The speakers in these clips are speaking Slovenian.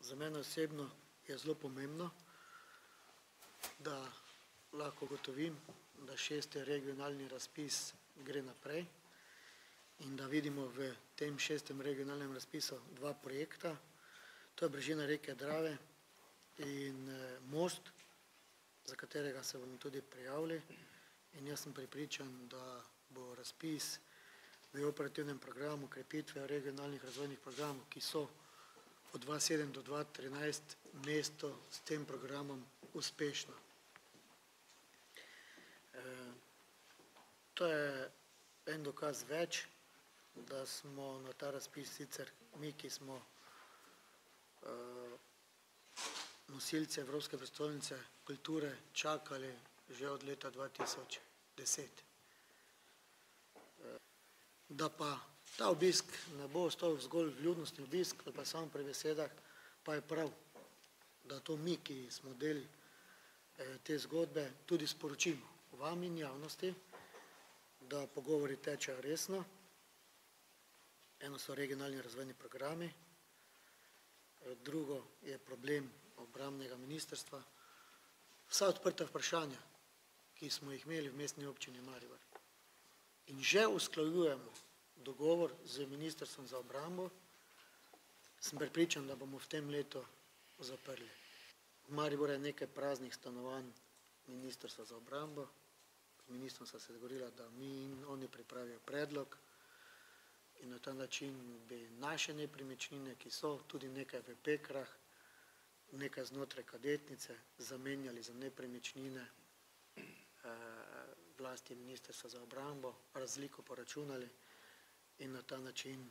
Za mene osebno je zelo pomembno, da lahko ugotovim, da 6. regionalni razpis gre naprej in da vidimo v tem 6. regionalnem razpisu 2 projekta. To je brežina reke Drave in most, za katerega se bomo tudi prijavili. In jaz sem prepričan, da bo razpis v operativnem programu krepitve regionalnih razvojnih programov, ki so od 2007 do 2013 mesto s tem programom uspešno. To je en dokaz več, da smo na ta razpis sicer mi, ki smo nosilci Evropske prestolnice kulture, čakali že od leta 2010. Da pa ta obisk ne bo ostal zgolj vljudnostni obisk ali pa samo pri besedah, pa je prav, da to mi, ki smo del te zgodbe, tudi sporočimo vam in javnosti, da pogovori tečejo resno. Eno so regionalni razvojni programi, drugo je problem obrambnega ministrstva. Vsa odprta vprašanja, ki smo jih imeli v Mestni občini Maribor in že usklajujemo dogovor z Ministrstvom za obrambo, sem prepričan, da bomo v tem letu zaprli. V Mariboru je nekaj praznih stanovanj Ministrstva za obrambo. Z ministrom sva se dogovorila, da mi in oni pripravijo predlog in na ta način bi naše nepremičnine, ki so tudi nekaj v Pekrah, nekaj znotraj kadetnice, zamenjali za nepremičnine vlasti Ministrstva za obrambo, razliko poračunali in na ta način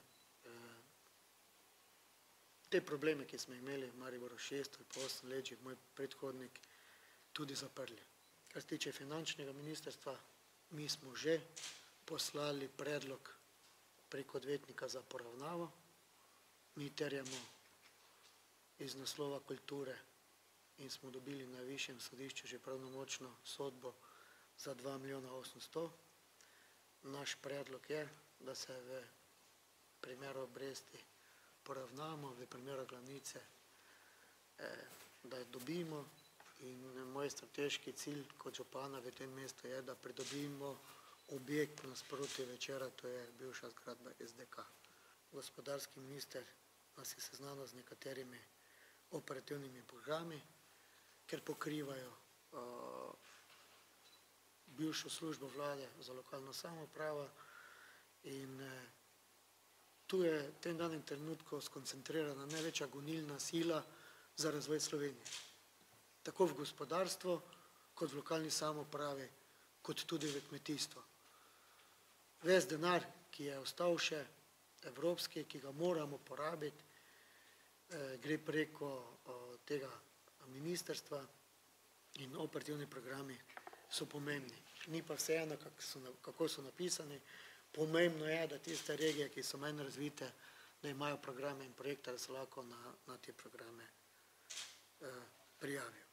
te probleme, ki smo imeli v Mariboru 6 ali pa 8 let, že moj predhodnik, tudi zaprli. Kar se tiče finančnega ministrstva, mi smo že poslali predlog preko odvetnika za poravnavo. Mi terjamo iz naslova kulture in smo dobili na višjem sodišču že pravnomočno sodbo za 2 milijona 800. Naš predlog je, da se v primeru obresti poravnamo, v primeru glavnice, da jo dobimo in moj strateški cilj kot župana v tem mestu je, da pridobimo objekt nasproti Večera, to je bivša zgradba SDK. Gospodarski minister nas je seznanil z nekaterimi operativnimi programi, ker pokrivajo bivšo službo vlade za lokalno samoupravo in tu je v tem danem trenutku skoncentrirana največja gonilna sila za razvoj Slovenije. Tako v gospodarstvu, kot v lokalni samoupravi, kot tudi v kmetijstvu. Ves denar, ki je ostal še evropski, ki ga moramo porabiti, gre preko tega ministrstva in operativni programi so pomembni. Ni pa vseeno, kako so napisani. Pomembno je, da tiste regije, ki so manj razvite, da imajo programe in projekte, da se lahko na te programe prijavijo.